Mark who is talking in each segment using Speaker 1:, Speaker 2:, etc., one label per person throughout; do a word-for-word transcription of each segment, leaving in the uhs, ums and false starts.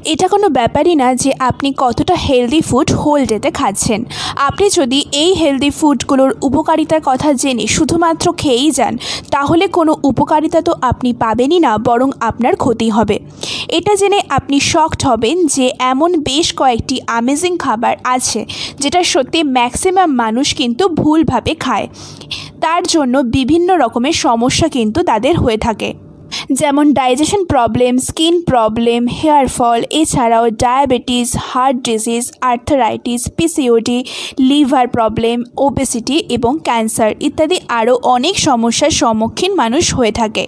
Speaker 1: এটা কোনো ব্যাপারই না যে আপনি কতটা হেলদি ফুড হোল ডেতে খাচ্ছেন। আপনি যদি এই হেলদি ফুডগুলোর উপকারিতার কথা জেনে শুধুমাত্র খেয়েই যান, তাহলে কোনো উপকারিতা তো আপনি পাবেনই না, বরং আপনার ক্ষতি হবে। এটা জেনে আপনি শকড হবেন যে এমন বেশ কয়েকটি অ্যামেজিং খাবার আছে যেটা সত্যি ম্যাক্সিমাম মানুষ কিন্তু ভুলভাবে খায়। তার জন্য বিভিন্ন রকমের সমস্যা কিন্তু তাদের হয়ে থাকে, যেমন digestion problem, skin problem, hair fall, এছাড়াও diabetes, heart disease, arthritis, PCOD, liver problem, obesity এবং ক্যান্সার ইত্যাদি আরও অনেক সমস্যার সম্মুখীন মানুষ হয়ে থাকে।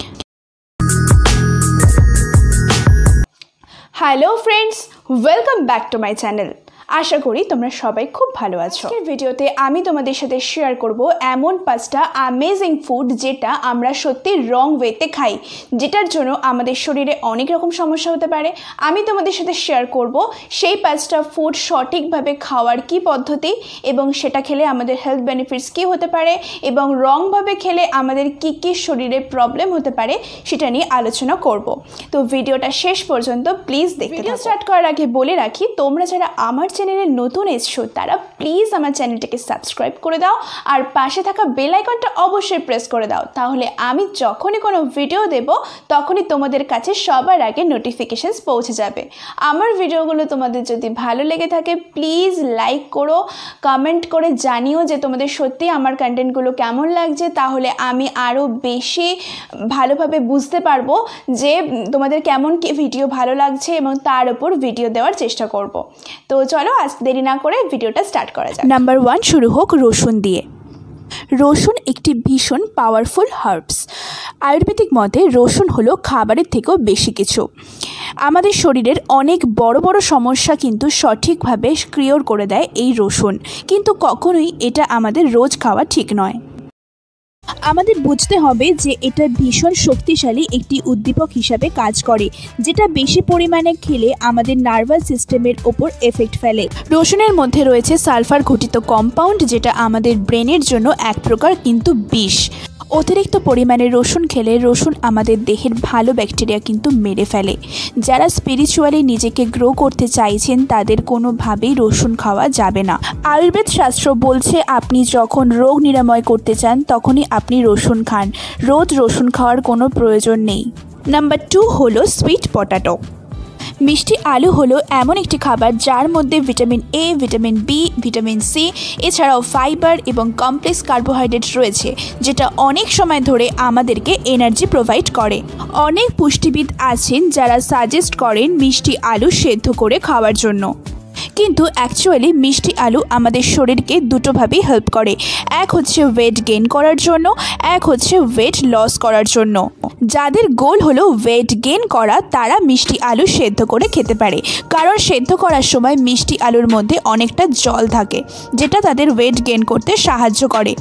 Speaker 1: Hello friends, welcome back to my channel. আশা করি তোমরা সবাই খুব ভালো আছো। এই ভিডিওতে আমি তোমাদের সাথে শেয়ার করব এমন পাঁচটা অ্যামেজিং ফুড যেটা আমরা সত্যি রং ওয়েতে খাই, যেটার জন্য আমাদের শরীরে অনেক রকম সমস্যা হতে পারে। আমি তোমাদের সাথে শেয়ার করব সেই পাঁচটা ফুড সঠিকভাবে খাওয়ার কি পদ্ধতি, এবং সেটা খেলে আমাদের হেলথ বেনিফিটস কী হতে পারে, এবং রংভাবে খেলে আমাদের কি কি শরীরে প্রবলেম হতে পারে সেটা নিয়ে আলোচনা করব। তো ভিডিওটা শেষ পর্যন্ত প্লিজ দেখতে থাকো। ভিডিও স্টার্ট করার আগে বলে রাখি, তোমরা যারা আমার চ্যানেলে নতুন এসছো তারা প্লিজ আমার চ্যানেলটাকে সাবস্ক্রাইব করে দাও, আর পাশে থাকা বেল আইকনটা অবশ্যই প্রেস করে দাও। তাহলে আমি যখনই কোনো ভিডিও দেব তখনই তোমাদের কাছে সবার আগে নোটিফিকেশনস পৌঁছে যাবে। আমার ভিডিওগুলো তোমাদের যদি ভালো লেগে থাকে প্লিজ লাইক করো, কমেন্ট করে জানিও যে তোমাদের সত্যি আমার কন্টেন্টগুলো কেমন লাগছে, তাহলে আমি আরও বেশি ভালোভাবে বুঝতে পারবো যে তোমাদের কেমন কি ভিডিও ভালো লাগছে এবং তার উপর ভিডিও দেওয়ার চেষ্টা করব। তো চলো আজ দেরি না করে ভিডিওটা স্টার্ট করা যাক। নাম্বার ওয়ান শুরু হোক রসুন দিয়ে। রসুন একটি ভীষণ পাওয়ারফুল হার্বস। আয়ুর্বেদিক মতে রসুন হলো খাবারের থেকেও বেশি কিছু। আমাদের শরীরের অনেক বড় বড় সমস্যা কিন্তু সঠিকভাবে কিওর করে দেয় এই রসুন, কিন্তু কখনোই এটা আমাদের রোজ খাওয়া ঠিক নয়। আমাদের বুঝতে হবে যে এটা ভীষণ শক্তিশালী একটি উদ্দীপক হিসাবে কাজ করে, যেটা বেশি পরিমাণে খেলে আমাদের নার্ভাস সিস্টেমের ওপর এফেক্ট ফেলে। রসুনের মধ্যে রয়েছে সালফার ঘটিত কম্পাউন্ড, যেটা আমাদের ব্রেনের জন্য এক প্রকার কিন্তু বিষ। অতিরিক্ত পরিমাণে রসুন খেলে রসুন আমাদের দেহের ভালো ব্যাকটেরিয়া কিন্তু মেরে ফেলে। যারা স্পিরিচুয়ালি নিজেকে গ্রো করতে চাইছেন তাদের কোনোভাবেই রসুন খাওয়া যাবে না। আয়ুর্বেদ শাস্ত্র বলছে আপনি যখন রোগ নিরাময় করতে চান তখনই আপনি রসুন খান, রোজ রসুন খাওয়ার কোনো প্রয়োজন নেই। নাম্বার টু হলো সুইট পটাটো। মিষ্টি আলু হলো এমন একটি খাবার যার মধ্যে vitamin A, vitamin B, vitamin C, এছাড়াও ফাইবার এবং কমপ্লেক্স কার্বোহাইড্রেট রয়েছে, যেটা অনেক সময় ধরে আমাদেরকে এনার্জি প্রোভাইড করে। অনেক পুষ্টিবিদ আছেন যারা সাজেস্ট করেন মিষ্টি আলু সেদ্ধ করে খাওয়ার জন্য, কিন্তু অ্যাকচুয়ালি মিষ্টি আলু আমাদের শরীরকে দুটোভাবেই হেল্প করে। এক হচ্ছে ওয়েট গেইন করার জন্য, এক হচ্ছে ওয়েট লস করার জন্য। যাদের গোল হলো ওয়েট গেইন করা তারা মিষ্টি আলু সেদ্ধ করে খেতে পারে, কারণ সেদ্ধ করার সময় মিষ্টি আলুর মধ্যে অনেকটা জল থাকে, যেটা তাদের ওয়েট গেইন করতে সাহায্য করে।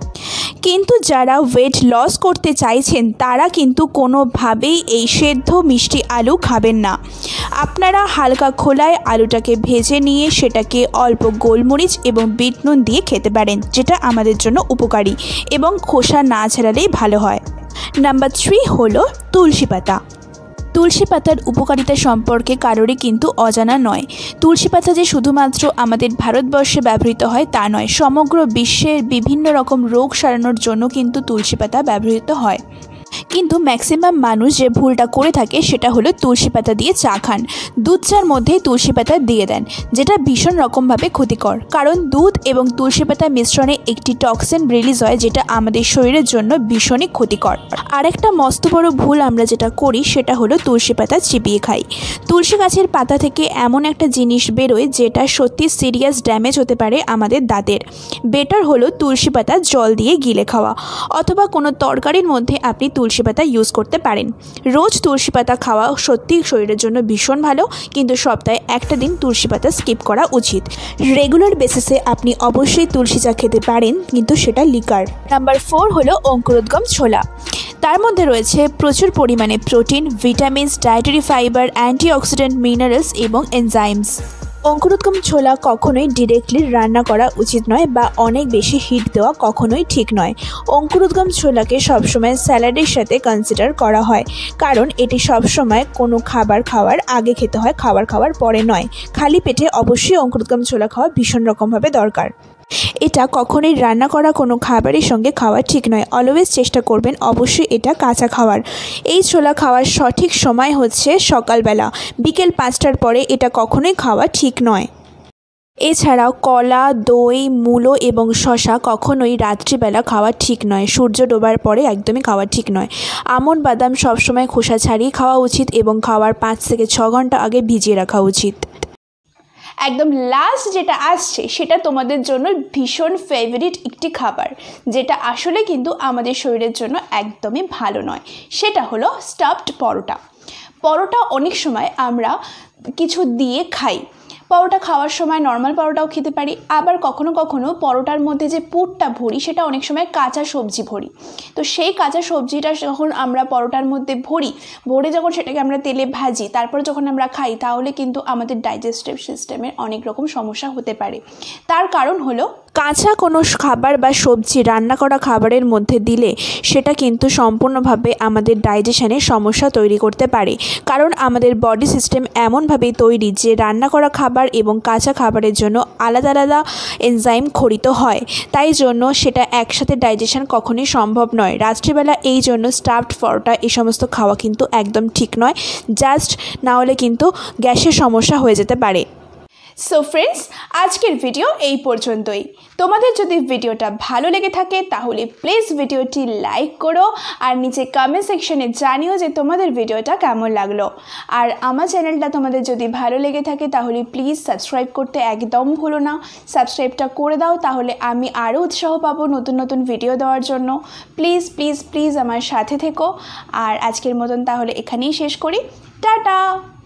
Speaker 1: কিন্তু যারা ওয়েট লস করতে চাইছেন তারা কিন্তু কোনোভাবেই এই সেদ্ধ মিষ্টি আলু খাবেন না। আপনারা হালকা খোলায় আলুটাকে ভেজে নিয়ে সেটাকে অল্প গোলমরিচ এবং বিট নুন দিয়ে খেতে পারেন, যেটা আমাদের জন্য উপকারী এবং খোসা না ছাড়ালেই ভালো হয়। নাম্বার থ্রি হলো তুলসী পাতা। তুলসী পাতার উপকারিতা সম্পর্কে কারোরই কিন্তু অজানা নয়। তুলসী পাতা যে শুধুমাত্র আমাদের ভারতবর্ষে ব্যবহৃত হয় তা নয়, সমগ্র বিশ্বের বিভিন্ন রকম রোগ সারানোর জন্য কিন্তু তুলসী পাতা ব্যবহৃত হয়। কিন্তু ম্যাক্সিমাম মানুষ যে ভুলটা করে থাকে সেটা হলো তুলসী পাতা দিয়ে চা খান, দুধ চার মধ্যেই তুলসী পাতা দিয়ে দেন, যেটা ভীষণ রকমভাবে ক্ষতিকর। কারণ দুধ এবং তুলসী পাতা মিশ্রণে একটি টক্সিন রিলিজ হয়, যেটা আমাদের শরীরের জন্য ভীষণই ক্ষতিকর। আরেকটা মস্ত বড় ভুল আমরা যেটা করি সেটা হলো তুলসী পাতা চিবিয়ে খাই। তুলসী গাছের পাতা থেকে এমন একটা জিনিস বেরোয় যেটা সত্যি সিরিয়াস ড্যামেজ হতে পারে আমাদের দাঁতের। বেটার হলো তুলসী পাতা জল দিয়ে গিলে খাওয়া, অথবা কোনো তরকারির মধ্যে আপনি তুলসী পাতা ইউজ করতে পারেন। রোজ তুলসী পাতা খাওয়া সত্যি শরীরের জন্য ভীষণ ভালো, কিন্তু সপ্তাহে একটা দিন তুলসী পাতা স্কিপ করা উচিত। রেগুলার বেসিসে আপনি অবশ্যই তুলসী চা খেতে পারেন, কিন্তু সেটা লিকার। নাম্বার ফোর হলো অঙ্কুরোদ্গম ছোলা। তার মধ্যে রয়েছে প্রচুর পরিমাণে protein, vitamins, dietary fibre, antioxidant, minerals এবং এনজাইমস।
Speaker 2: অঙ্কুরোদ্গম ছোলা কখনোই ডিরেক্টলি রান্না করা উচিত নয় বা অনেক বেশি হিট দেওয়া কখনোই ঠিক নয়। অঙ্কুরোদ্গম ছোলাকে সবসময় স্যালাডের সাথে কনসিডার করা হয়, কারণ এটি সবসময় কোনো খাবার খাওয়ার আগে খেতে হয়, খাবার খাওয়ার পরে নয়। খালি পেটে অবশ্যই অঙ্কুরোদ্গম ছোলা খাওয়া ভীষণ রকমভাবে দরকার। এটা কখনোই রান্না করা কোনো খাবারের সঙ্গে খাওয়া ঠিক নয়। অলওয়েজ চেষ্টা করবেন অবশ্যই এটা কাঁচা খাওয়ার। এই ছোলা খাওয়ার সঠিক সময় হচ্ছে সকালবেলা, বিকেল পাঁচটার পরে এটা কখনোই খাওয়া ঠিক নয়। এছাড়াও কলা, দই, মূলো এবং শশা কখনোই রাত্রিবেলা খাওয়া ঠিক নয়। সূর্য ডোবার পরে একদমই খাওয়া ঠিক নয়। আমন্ড, বাদাম সবসময় খোসা ছাড়িয়ে খাওয়া উচিত এবং খাওয়ার পাঁচ থেকে ছ ঘন্টা আগে ভিজিয়ে রাখা উচিত।
Speaker 1: একদম লাস্ট যেটা আসছে সেটা তোমাদের জন্য ভীষণ ফেভারিট একটি খাবার, যেটা আসলে কিন্তু আমাদের শরীরের জন্য একদমই ভালো নয়। সেটা হলো স্টাফড পরোটা। পরোটা অনেক সময় আমরা কিছু দিয়ে খাই। পরোটা খাওয়ার সময় নর্মাল পরোটাও খেতে পারি, আবার কখনো কখনো পরোটার মধ্যে যে পুরটা ভরি সেটা অনেক সময় কাঁচা সবজি ভরি। তো সেই কাঁচা সবজিটা যখন আমরা পরোটার মধ্যে ভরি, ভরে যখন সেটাকে আমরা তেলে ভাজি, তারপরে যখন আমরা খাই, তাহলে কিন্তু আমাদের ডাইজেস্টিভ সিস্টেমের অনেক রকম সমস্যা হতে পারে। তার কারণ হলো
Speaker 2: কাঁচা কোনো খাবার বা সবজি রান্না করা খাবারের মধ্যে দিলে সেটা কিন্তু সম্পূর্ণভাবে আমাদের ডাইজেশনের সমস্যা তৈরি করতে পারে, কারণ আমাদের বডি সিস্টেম এমনভাবেই তৈরি যে রান্না করা খাবার এবং কাঁচা খাবারের জন্য আলাদা আলাদা এনজাইম খরিত হয়। তাই জন্য সেটা একসাথে ডাইজেশন কখনোই সম্ভব নয়। রাত্রিবেলা এই জন্য স্টাফড পরোটা এই সমস্ত খাওয়া কিন্তু একদম ঠিক নয়, জাস্ট না হলে কিন্তু গ্যাসের সমস্যা হয়ে যেতে পারে।
Speaker 1: সো ফ্রেন্ডস, আজকের ভিডিও এই পর্যন্তই। তোমাদের যদি ভিডিওটা ভালো লেগে থাকে তাহলে প্লিজ ভিডিওটি লাইক করো আর নিচে কমেন্ট সেকশনে জানিও যে তোমাদের ভিডিওটা কেমন লাগলো। আর আমার চ্যানেলটা তোমাদের যদি ভালো লেগে থাকে তাহলে প্লিজ সাবস্ক্রাইব করতে একদম ভুলো না। সাবস্ক্রাইবটা করে দাও, তাহলে আমি আরও উৎসাহ পাবো নতুন নতুন ভিডিও দেওয়ার জন্য। প্লিজ প্লিজ প্লিজ আমার সাথে থেকো। আর আজকের মতন তাহলে এখানেই শেষ করি। টাটা।